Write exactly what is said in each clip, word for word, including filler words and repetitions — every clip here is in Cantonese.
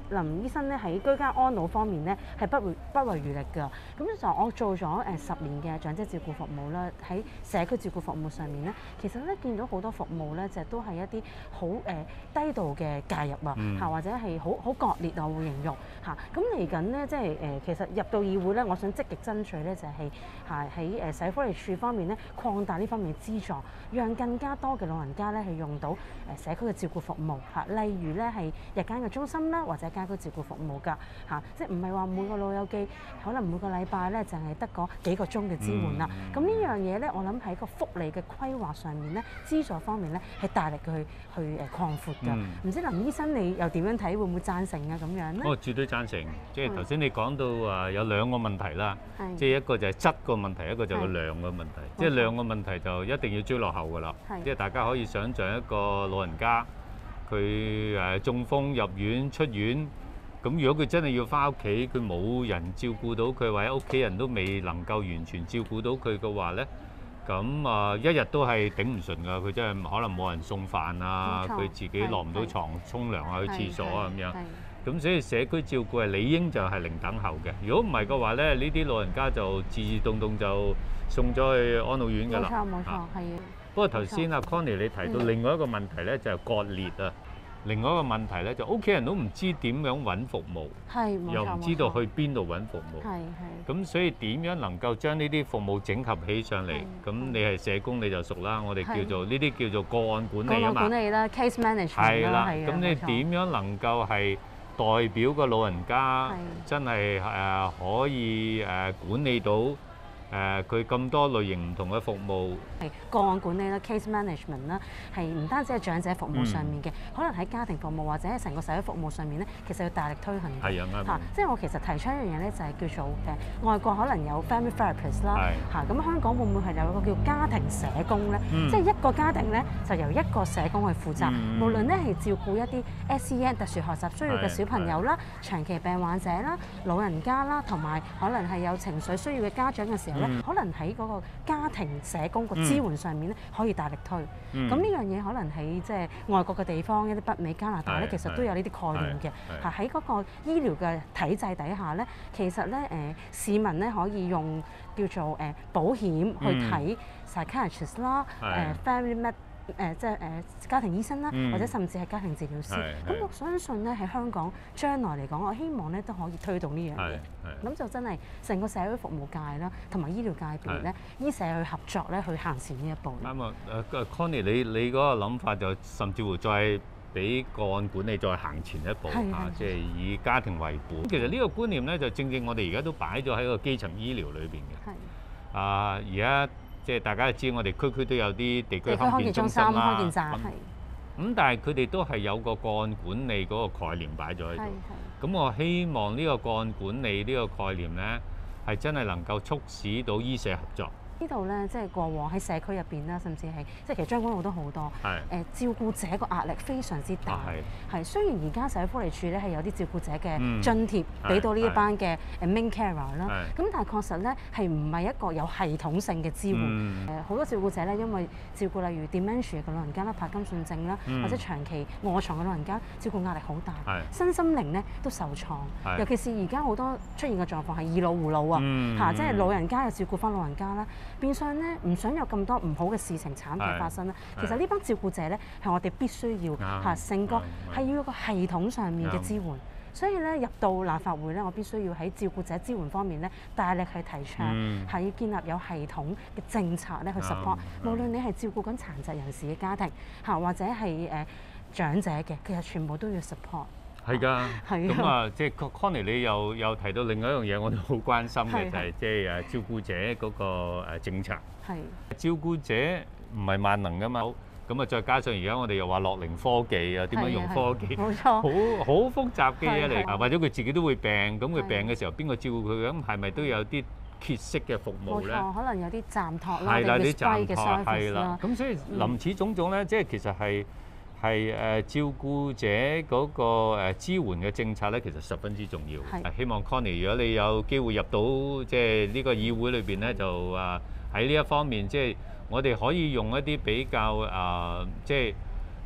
林醫生咧喺居家安老方面咧係不遺不遺餘力㗎。咁就我做咗誒十年嘅長者照顧服務啦，喺社區照顧服務上面咧，其實咧見到好多服務咧就都係一啲好誒低度嘅介入啊，嚇、或者係好好割裂啊，我會形容嚇。咁嚟緊咧，即係誒其實入到議會咧，我想積極爭取咧就係嚇喺誒社會福利署方面咧擴大呢方面嘅資助，讓更加多嘅老人家咧係用到誒社區嘅照顧服務嚇，例如咧係日間嘅中心啦，或者家居照顧服務㗎嚇，即係唔係話每個老友記可能每個禮拜咧淨係得嗰幾個鐘嘅支援啦。咁呢樣嘢咧，我諗喺個福利嘅規劃上面咧，資助方面咧係大力去去誒擴闊㗎。唔知林醫生你又點樣睇？會唔會贊成啊？咁樣咧？ 我絕對贊成。即係頭先你講到話有兩個問題啦， 係即係一個就係質個問題，一個就係個係量嘅問題。 冇即係錯量個問題就一定要追落後㗎啦。 係即係大家可以想像一個老人家，佢誒中風入院出院，咁如果佢真係要翻屋企，佢冇人照顧到佢，或者屋企人都未能夠完全照顧到佢嘅話咧，咁啊一日都係頂唔順㗎。佢真係可能冇人送飯啊， 冇錯佢自己落唔到係床沖涼啊，去廁所啊咁樣。 係咁所以社區照顧係理應就係零等候嘅。如果唔係嘅話咧，呢啲老人家就自自動動就送咗去安老院㗎啦。 冇錯冇錯， 啊係啊。 不過頭先阿 Connie 你提到嗯另外一個問題咧，就係割裂啊。另外一個問題咧，就屋企人都唔知點樣揾服務， 係冇錯又唔知道冇錯去邊度揾服務。 係係咁所以點樣能夠將呢啲服務整合起上嚟？ 係咁你係社工你就熟啦，我哋係叫做呢啲叫做個案管個案理啊嘛。 管理啦，case management 啦， 係啦， 係啊。 咁你冇錯點樣能夠係代表個老人家係真係誒可以誒管理到誒佢咁多類型唔同嘅服務？ 係個案管理啦，case management 啦，係唔單止係長者服務上面嘅， 嗯可能喺家庭服務或者係成個社會服務上面咧，其實要大力推行嘅。 係啊，啱嚇啊。， 即係我其實提出一樣嘢咧，就係叫做誒外國可能有 family therapist 啦， 係嚇咁香港會唔會係有一個叫家庭社工咧？ 嗯即係一個家庭咧就由一個社工去負責， 嗯無論咧係照顧一啲 S E N 特殊學習需要嘅小朋友啦、長期病患者啦、老人家啦，同埋可能係有情緒需要嘅家長嘅時候咧， 嗯可能喺嗰個家庭社工個支援上面咧可以大力推。 嗯咁呢樣嘢可能喺即係外國嘅地方，一啲北美、加拿大咧， 係其實都有呢啲概念嘅。 係嚇喺嗰個醫療嘅體制底下咧，其實咧誒、呃、市民咧可以用叫做誒、呃、保險去睇 psychiatrist 啦、誒、 係 family med 誒即係誒家庭醫生啦， 嗯或者甚至係家庭治療師。 係係咁我相信咧喺香港將來嚟講，我希望咧都可以推動呢樣係嘢。 係。 咁就真係成個社會服務界啦，同埋醫療界別咧，醫社去合作咧，去行前呢一步。 啱啊！誒 Connie，你你嗰個諗法就甚至乎再俾個案管理再行前一步係係， 嚇即係以家庭為本。其實呢個觀念咧，就正正我哋而家都擺咗喺個基層醫療裏邊嘅。 係啊，而家即係大家都知，我哋區區都有啲地區地區康健中康健中心、 心啦。 康健站係咁但係佢哋都係有個個案管理嗰個概念擺咗喺係度。 係。 咁我希望呢個個案管理呢個概念咧，係真係能夠促使到醫社合作。 呢度咧，即係過往喺社區入邊啦，甚至係即係其實將軍澳都好多。 係誒、照顧者個壓力非常之大。 啊係係雖然而家社會福利署咧係有啲照顧者嘅嗯津貼俾到呢一係班嘅誒 main carer 啦， 係咁但係確實咧係唔係一個有系統性嘅支援。誒好、 嗯多照顧者咧，因為照顧例如 dementia 嘅老人家啦、帕金遜症啦， 嗯或者長期臥床嘅老人家，照顧壓力好大， 係身心靈咧都受創。 係尤其是而家好多出現嘅狀況係以老護老啊， 嗯嚇、即係老人家又照顧翻老人家啦，變相咧唔想有咁多唔好嘅事情慘劇發生啦。其實呢班照顧者咧係我哋必須要啱嚇成個啱係要有個系統上面嘅啱支援。所以咧入到立法會咧，我必須要喺照顧者支援方面咧大力去提倡， 嗯係要建立有系統嘅政策咧去 support。 啱無論你係照顧緊殘疾人士嘅家庭嚇，或者係誒、呃、長者嘅，其實全部都要 support。 係㗎， 係啊咁啊，即係 Connie 你又又提到另外一樣嘢，我哋好關心嘅係就係即係誒照顧者嗰個誒政策。 係照顧者唔係萬能㗎嘛，咁啊再加上而家我哋又話樂齡科技啊，點樣用科技？ 冇好錯。 好複雜嘅嘢嚟， 係係或者佢自己都會病，咁佢係病嘅時候邊個照顧佢？咁係咪都有啲缺息嘅服務咧？ 冇錯，可能有啲暫託啦， 係啦， 啲啲暫 respite 嘅託 service 係啦啦。。 咁所以臨此種種咧，即係其實係係誒照顧者嗰個誒支援嘅政策咧，其實十分之重要。 係希望 Connie，如果你有機會入到即係呢個議會裏邊咧，就啊喺呢一方面，即係我哋可以用一啲比較啊，即係。即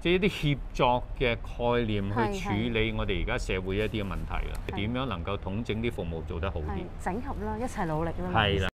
者一啲協作嘅概念係去處理我哋而家社會一啲嘅問題啦。 係點樣能夠統整啲服務做得好啲？ 係整合啦，一齊努力啦。 係啦。